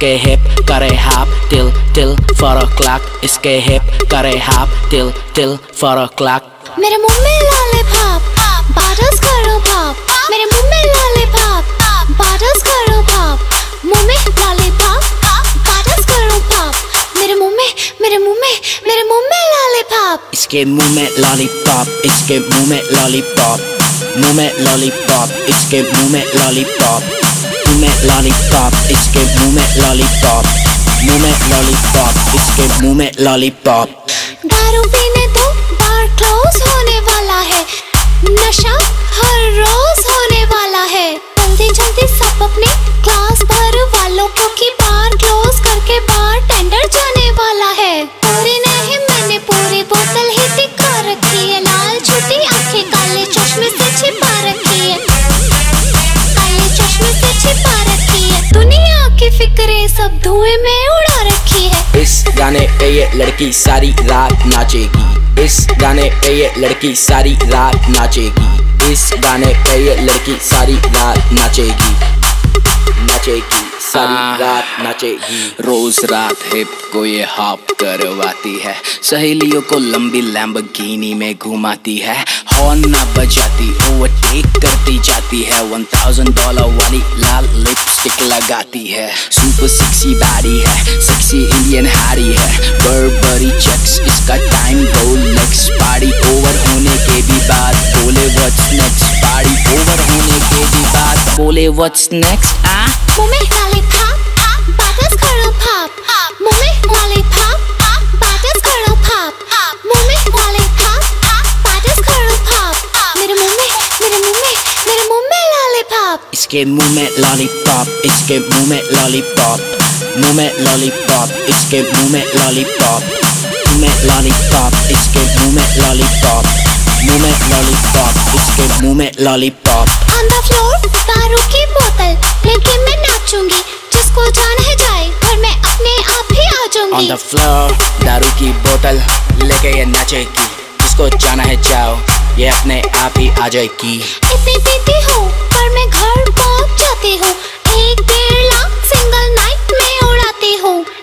इसके हिप करे हाप till till 4 o'clock, इसके हिप करे हाप till till 4 o'clock। मेरे मुंह में लॉलीपॉप, बाटर्स करो पॉप। मेरे मुंह में लॉलीपॉप, बाटर्स करो पॉप। मुंह में लॉलीपॉप, बाटर्स करो पॉप। मेरे मुंह में लॉलीपॉप। इसके मुंह में लॉलीपॉप, इसके मुंह में लॉलीपॉप, मुंह में लॉलीपॉप, इसके मुंह में लॉलीपॉप, मुंह में लॉलीपॉप, इसके मुंह में लॉलीपॉप, मुंह में लॉलीपॉप, इसके मुंह में लॉलीपॉप। दारू पीने तो बार क्लोज होने वाला है, नशा हर रोज होने वाला है। जल्दी जल्दी सब अपने क्लास भर वालों क्योंकि बार क्लोज करके बार टेंडर जाने वाला है। पूरी नहीं मैंने पूरी बोतल ही दिखा रखी है। लाल छोटी आंखें काले चश्मे से छिपा रखी है, काले चश्मे से छिपा रखी है। दुनिया की फिक्रें सब धुएं में उड़ा रखी है। इस गाने पे ये लड़की सारी रात नाचेगी, इस गाने पे ये लड़की सारी रात नाचेगी, इस गाने पे ये लड़की सारी रात नाचेगी, नाचेगी सारी रात नाचेगी। रोज रात हिप को ये हॉप करवाती है, सहेलियों को लंबी लैम्बोर्गिनी में घुमाती है। हॉर्न ना बजाती ओवरटेक करती जाती है, $1000 वाली लाल लिपस्टिक लगाती है। सुपर सेक्सी बॉडी है, सेक्सी इंडियन हारी है। बर्बरी चेक्स इसका टाइम रोलेक्स। पार्टी ओवर होने के भी बाद बोले व्हाट्स नेक्स्ट, पार्टी ओवर होने के भी बाद बोले व्हाट्स नेक्स्ट। मुंह में लॉलीपॉप, बाटर्स करो पॉप। मुंह में लॉलीपॉप, बाटर्स करो पॉप। मुंह में लॉलीपॉप, बाटर्स करो पॉप। मेरे मुंह में लॉलीपॉप। इसके मुंह में लॉलीपॉप, इसके मुंह में लॉलीपॉप, मुंह में लॉलीपॉप, इसके मुंह में लॉलीपॉप, मुंह में लॉलीपॉप, इसके मुंह में लॉलीपॉप, मुंह में लॉलीपॉप, इसके मुंह में लॉलीपॉप। ऑन द फ्लोर दारू की बोतल लेके मैं नाचूंगी, जिसको जाना है जाए और मैं अपने आप ही आ जाऊंगी। On the floor दारू की बोतल लेके ये नाचेगी, जिसको जाना है जाओ ये अपने आप ही आ जाएगी। इतनी पीती हूँ पर मैं घर पहुँच जाती हूँ। 1-1.5 लाख सिंगल नाइट में उड़ाती हूँ।